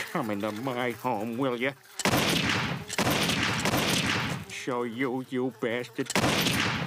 Come into my home, will you? Show you, you bastard.